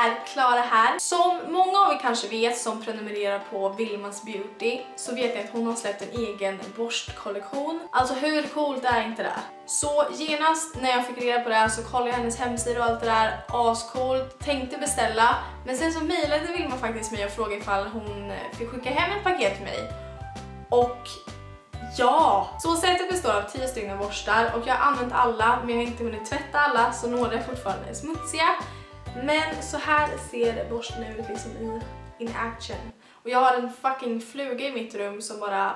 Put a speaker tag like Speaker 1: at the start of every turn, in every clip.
Speaker 1: är Klara här. Som många av er kanske vet som prenumererar på Vilmas Beauty så vet jag att hon har släppt en egen borstkollektion. Alltså hur coolt är inte det? Så genast när jag fick reda på det här så kollade jag hennes hemsida och allt det där. Ascoolt, tänkte beställa. Men sen så mejlade Vilma faktiskt mig och frågade ifall hon fick skicka hem ett paket till mig. Och ja! Så setet består av 10 stycken borstar och jag har använt alla men jag har inte hunnit tvätta alla så några är fortfarande smutsiga. Men så här ser borsten ut liksom in action. Och jag har en fucking fluga i mitt rum som bara...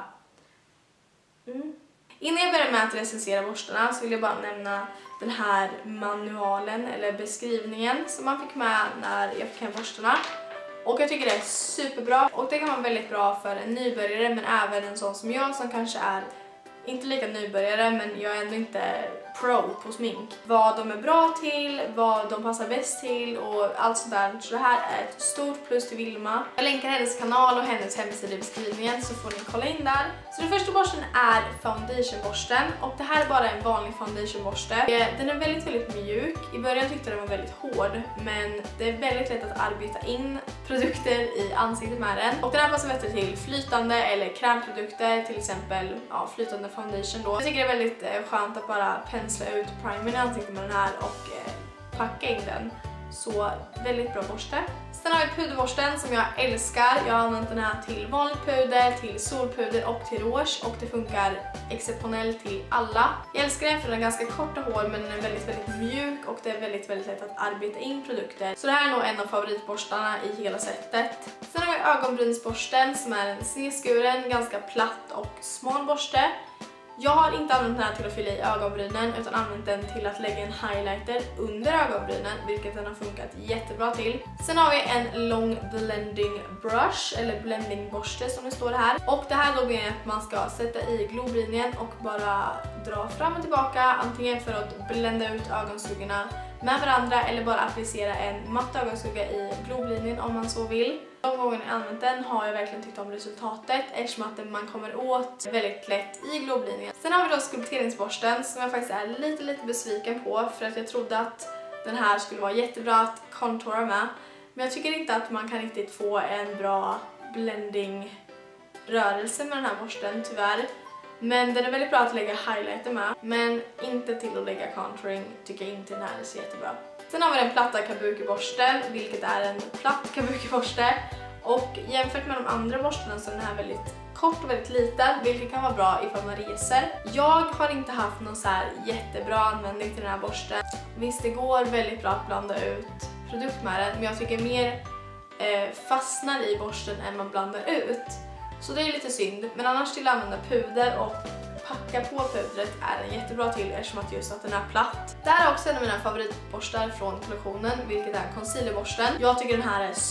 Speaker 1: Innan jag börjar med att recensera borstarna så vill jag bara nämna den här manualen eller beskrivningen som man fick med när jag fick hem borstarna. Och jag tycker det är superbra och det kan vara väldigt bra för en nybörjare men även en sån som jag som kanske är inte lika nybörjare men jag är ändå inte pro på smink. Vad de är bra till, vad de passar bäst till och allt sånt där. Så det här är ett stort plus till Vilma. Jag länkar hennes kanal och hennes hemsida i beskrivningen så får ni kolla in där. Så den första borsten är foundationborsten och det här är bara en vanlig foundationborste. Den är väldigt, väldigt mjuk. I början tyckte jag den var väldigt hård men det är väldigt lätt att arbeta in produkter i ansiktet med den. Och den här passar bättre till flytande eller krämprodukter, till exempel flytande foundation då. Jag tycker det är väldigt skönt att bara pensla ut primern i ansiktet med den här och packa in den. Så väldigt bra borste. Sen har vi puderborsten som jag älskar. Jag har använt den här till vanligt puder, till solpuder och till rouge och det funkar exceptionellt till alla. Jag älskar den för den är ganska korta hår men den är väldigt, väldigt mjuk och det är väldigt, väldigt lätt att arbeta in produkter. Så det här är nog en av favoritborstarna i hela setet. Sen har vi ögonbrynsborsten som är en snedskuren, ganska platt och smal borste. Jag har inte använt den här till att fylla i ögonbrynen utan använt den till att lägga en highlighter under ögonbrynen, vilket den har funkat jättebra till. Sen har vi en lång blending brush eller blending borste som det står här. Och det här då blir att man ska sätta i globlinjen och bara dra fram och tillbaka, antingen för att blända ut ögonskuggorna med varandra eller bara applicera en matt ögonskugga i globlinjen om man så vill. De gånger jag använt den har jag verkligen tyckt om resultatet eftersom att man kommer åt väldigt lätt i globlinjen. Sen har vi då skulpteringsborsten som jag faktiskt är lite besviken på för att jag trodde att den här skulle vara jättebra att contoura med. Men jag tycker inte att man kan riktigt få en bra blending rörelse med den här borsten tyvärr. Men den är väldigt bra att lägga highlighter med, men inte till att lägga contouring tycker jag inte den här är så jättebra. Sen har vi den platta kabuki-borsten, vilket är en platt kabuki-borste. Och jämfört med de andra borstarna så är den här väldigt kort och väldigt liten, vilket kan vara bra ifall man reser. Jag har inte haft någon så här jättebra användning till den här borsten. Visst, det går väldigt bra att blanda ut produkt med den, men jag tycker mer fastnar i borsten än man blandar ut. Så det är lite synd, men annars till att använda puder och packa på pudret är den jättebra till eftersom att just att den är platt. Det här är också en av mina favoritborstar från kollektionen, vilket är concealerborsten. Jag tycker den här är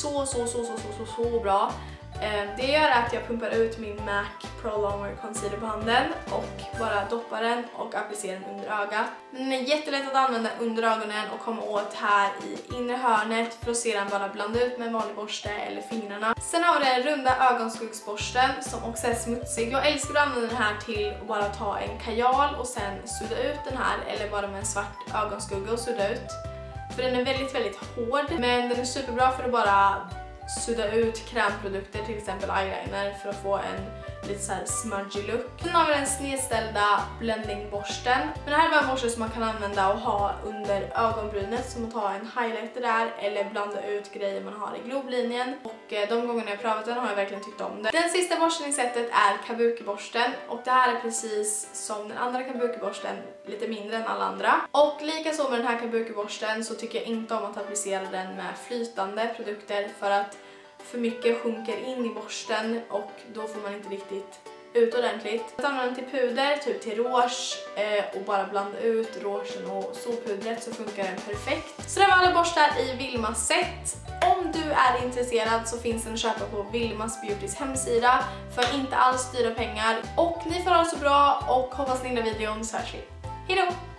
Speaker 1: så bra. Det gör att jag pumpar ut min MAC Pro Longwear Concealer på handen och bara doppar den och applicerar den under ögat. Men den är jättelätt att använda under ögonen och komma åt här i inre hörnet för att sedan bara blanda ut med en vanlig borste eller fingrarna. Sen har vi den runda ögonskuggsborsten som också är smutsig. Jag älskar att använda den här till att bara ta en kajal och sen sudda ut den här eller bara med en svart ögonskugga och sudda ut. För den är väldigt, väldigt hård men den är superbra för att bara sudda ut krämprodukter, till exempel eyeliner, för att få en lite så här smudgy look. Sen har vi den snedställda blendingborsten. Men det här är bara en borste som man kan använda och ha under ögonbrynet, som att ha en highlighter där eller blanda ut grejer man har i globlinjen. Och de gångerna jag prövat den har jag verkligen tyckt om den. Den sista borsten i setet är kabuki-borsten och det här är precis som den andra kabuki-borsten, lite mindre än alla andra. Och likaså med den här kabuki-borsten så tycker jag inte om att applicera den med flytande produkter för att för mycket sjunker in i borsten och då får man inte riktigt ut ordentligt. Att använda den till puder, typ till rouge och bara blanda ut rougen och solpudret så funkar den perfekt. Så det var alla borstar i Vilmas set. Om du är intresserad så finns den att köpa på Vilmas Beautys hemsida för inte alls dyra pengar. Och ni får ha det så bra och hoppas ni gillar videon så hörs vi. Hejdå!